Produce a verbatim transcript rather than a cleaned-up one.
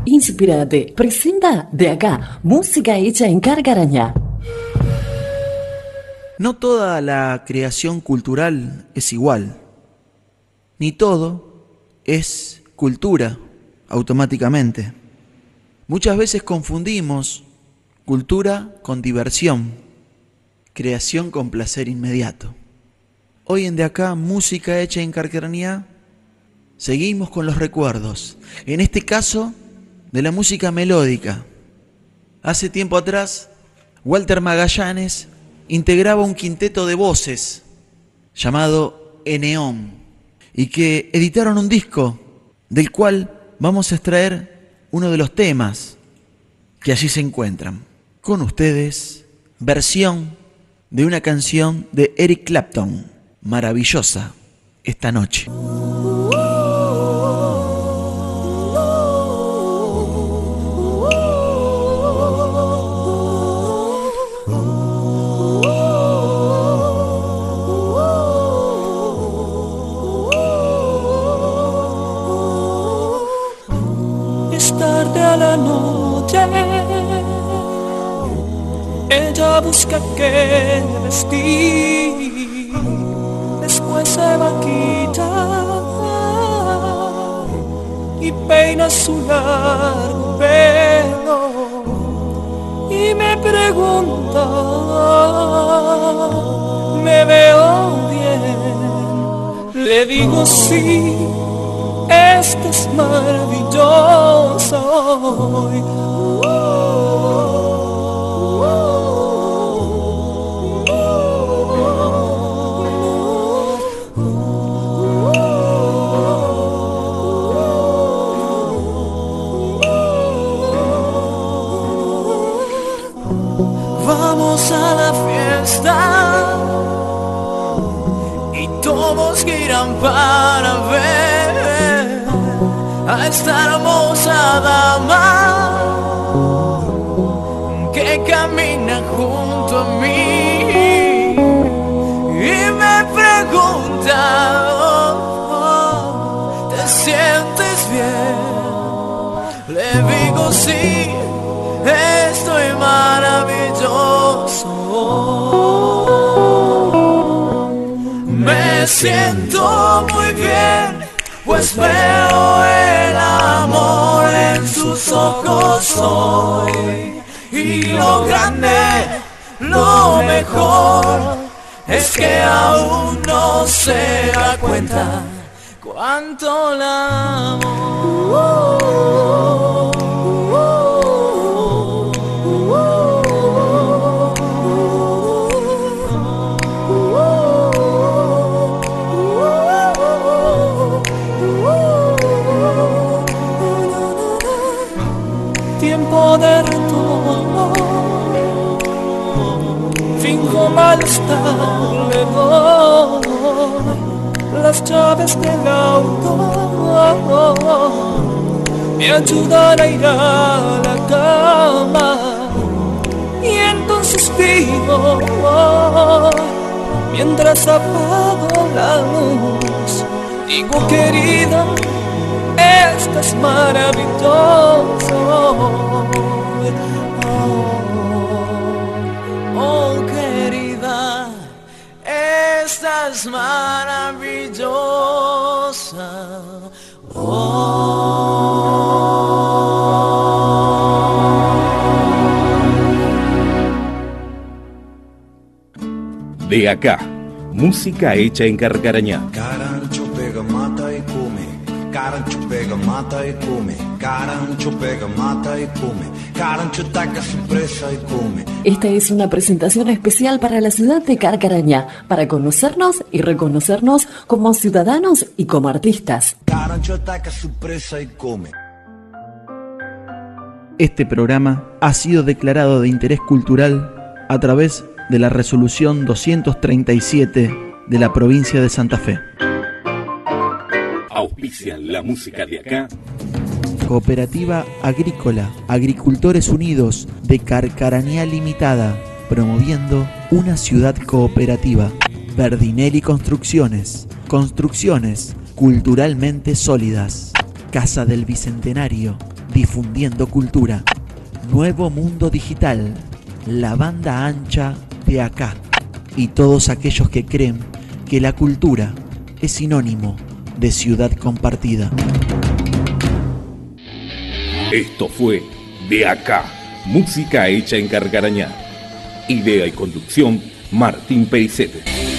Inspírate, presenta De Acá, música hecha en Carcarañá. No toda la creación cultural es igual, ni todo es cultura automáticamente. Muchas veces confundimos cultura con diversión, creación con placer inmediato. Hoy en De Acá, música hecha en Carcarañá, seguimos con los recuerdos, en este caso de la música melódica. Hace tiempo atrás, Walter Magallanes integraba un quinteto de voces llamado Eneón y que editaron un disco del cual vamos a extraer uno de los temas que allí se encuentran. Con ustedes, versión de una canción de Eric Clapton, maravillosa, Esta Noche. Ella busca qué vestir, después se maquilla y peina su largo pelo y me pregunta, ¿me veo bien? Le digo sí, esto es maravilloso. Vamos a la fiesta y todos irán para ver a esta hermosa dama que camina junto a mí y me pregunta, oh, ¿te sientes bien? Le digo sí, estoy maravilloso. Me siento muy bien, pues veo el amor en sus ojos hoy. Y lo grande, lo mejor, es que aún no se da cuenta cuánto la amo. Tiempo de retorno, finjo malestar, le doy las llaves del auto, me ayudan a ir a la cama y entonces digo, mientras apago la luz, digo querida, esto es maravilloso. Oh, oh, querida, esta es maravillosa. Oh. De Acá, música hecha en Carcarañá. Carancho pega, mata y come. Carancho pega, mata y come. Carancho pega, mata y come. Carancho taca su presa y come. Esta es una presentación especial para la ciudad de Carcarañá, para conocernos y reconocernos como ciudadanos y como artistas. Carancho ataca su presa y come. Este programa ha sido declarado de interés cultural a través de la resolución doscientos treinta y siete de la provincia de Santa Fe. Auspician la música de acá. Cooperativa Agrícola, Agricultores Unidos de Carcarañá Limitada, promoviendo una ciudad cooperativa. Berdinelli Construcciones, construcciones culturalmente sólidas. Casa del Bicentenario, difundiendo cultura. Nuevo Mundo Digital, la banda ancha de acá. Y todos aquellos que creen que la cultura es sinónimo de ciudad compartida. Esto fue De Acá, música hecha en Carcarañá. Idea y conducción, Martín Pericete.